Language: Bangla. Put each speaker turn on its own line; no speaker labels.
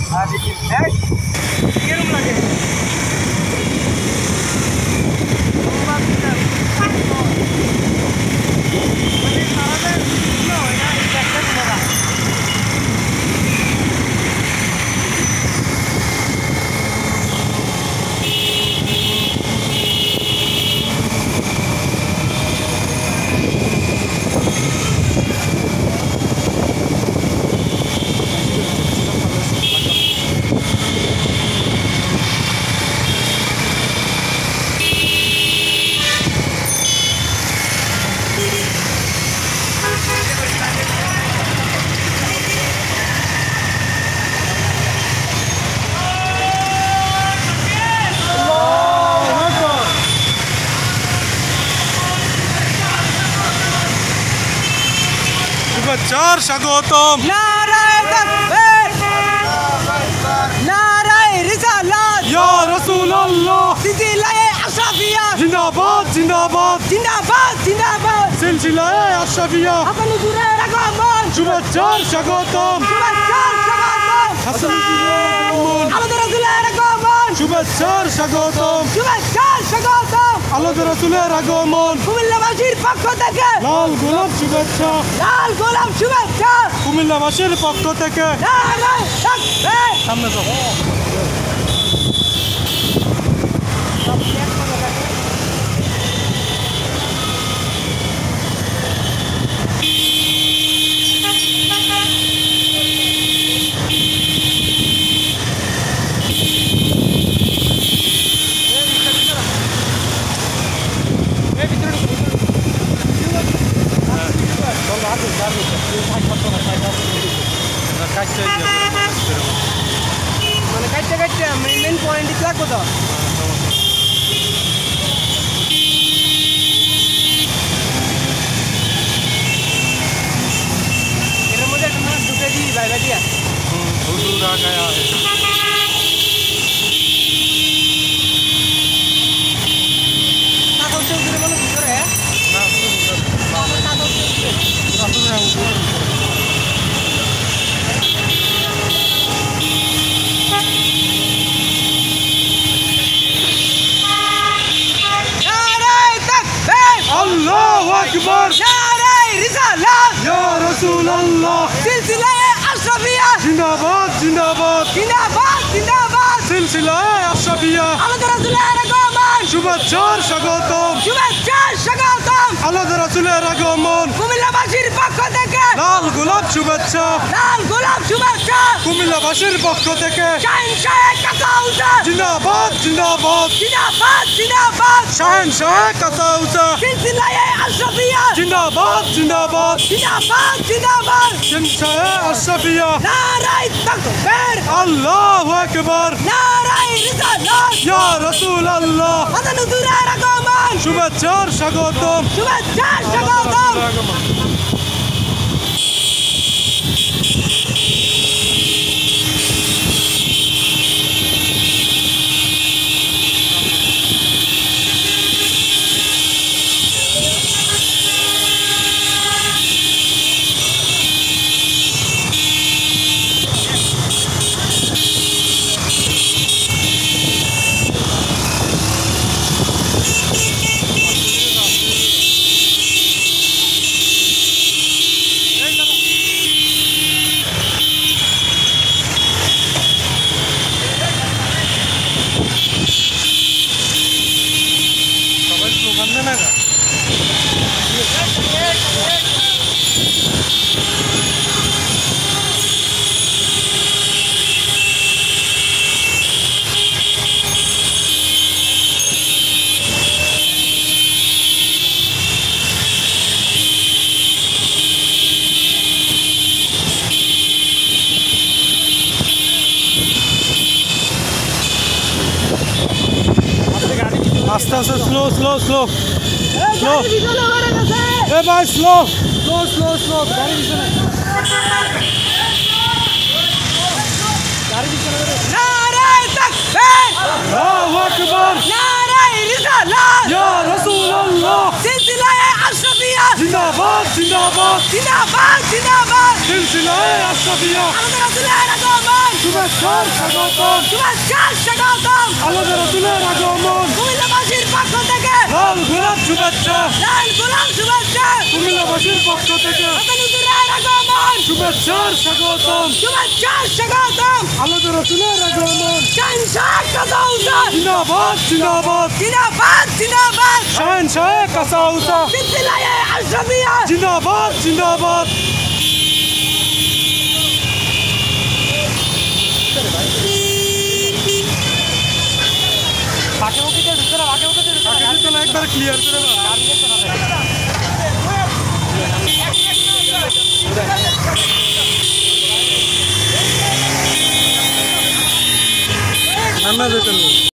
কিরকম লাগে?
চার স্বাগতম
নারায়ে তাকবীর নারায়ে রিসালাত
ইয়া রাসূলুল্লাহ
সিলসিলায়ে আশরাফিয়া
জিন্দাবাদ জিন্দাবাদ
জিন্দাবাদ জিন্দাবাদ
সিলসিলায়ে আশরাফিয়া
হাসান হুজুরের আগমন
শুভেচ্ছার স্বাগতম
শুভেচ্ছার স্বাগতম
হাসান হুজুরের আগমন
আলাদা রাসূলের আগমন
শুভেচ্ছার স্বাগতম
শুভেচ্ছার স্বাগতম
আলাদা রাসূলের আগমন
কুমিল্লাবাসীর পক্ষ থেকে
লাল গোলাপ শুভেচ্ছা
লাল গোলাপ শুভেচ্ছা
কুমিল্লাবাসীর পক্ষ থেকে
নারায়ে তাকবীর
সামনে যাও
মানে কাটতে কাটতে মেন পয়েন্ট লাগবো তো এর মধ্যে একটা মানুষ ঢুকে দিই বাইরে দিয়া
हुजूर आ गया है
কাগজ চৌধুরী বলো ভিতরে কাগজ চৌধুরী নারায়ে তাকবীর
আল্লাহু আকবার
নারায়ে রিসালাত
ইয়া রাসূলুল্লাহ
সিলসিলায়ে আশরাফিয়া
জিন্দাবাদ জিন্দাবাদ
জিন্দাবাদ জিন্দাবাদ
সিলসিলায়ে আশরাফিয়া
আলাদা রাসূলের আগমন
শুভেচ্ছার স্বাগতম
শুভেচ্ছার স্বাগতম
আলাদা রাসূলের আগমন
কুমিল্লাবাসীর পক্ষ থেকে
লাল গোলাপ শুভেচ্ছা
লাল গোলাপ শুভেচ্ছা
কুমিল্লাবাসীর পক্ষ থেকে
শাহেনশাহে কাসাউসা
জিন্দাবাদ জিন্দাবাদ
জিন্দাবাদ জিন্দাবাদ
শাহেনশাহ কাসাউসা
সিলসিলায়ে আশরাফিয়া
জিন্দাবাদ জিন্দাবাদ
জিন্দাবাদ জিন্দাবাদ
শাহেনশাহ আশরাফিয়া
নারায়ে তাকবীর
আল্লাহু আকবার
নারায়ে রিসালাত
ইয়া রাসূলুল্লাহ
হাসান হুজুরের আগমন
শুভেচ্ছার স্বাগতম
শুভেচ্ছার স্বাগতম
সবাই স্লোগান দেন না আস্তে আস্তে স্লো স্লো স্লো স্লো এ ভাই স্লো স্লো স্লো স্লো গাড়ি পিছনে
নারায়ে তাকবীর
আল্লাহু আকবার
নারায়ে রিসালাত
ইয়া রাসূলুল্লাহ
সিলসিলায়ে আশরাফিয়া
জিন্দাবাদ জিন্দাবাদ
জিন্দাবাদ জিন্দাবাদ
সিলসিলায় আশরাফিয়া
আমাদের রাসূলের আগমন
শুভেচ্ছার স্বাগতম
শুভেচ্ছার স্বাগতম
আমাদের রাসূলের আগমন
কুমিল্লাবাসীর পক্ষ থেকে
লাল গোলাপ শুভেচ্ছা
লাল গোলাপ শুভেচ্ছা
কুমিল্লাবাসীর পক্ষ থেকে
আমাদের হুজুরের আগমন
শুভেচ্ছার স্বাগতম
শুভেচ্ছার স্বাগতম
আমাদের রাসূলের আগমন
শাহনশাহ কাসাউসা
জিন্দাবাদ জিন্দাবাদ
জিন্দাবাদ জিন্দাবাদ
শাহনশাহ কাসাউসা
সিলসিলায়ে আশরাফিয়া
জিন্দাবাদ জিন্দাবাদ একবার ক্লিয়ার করে আমরা যেতে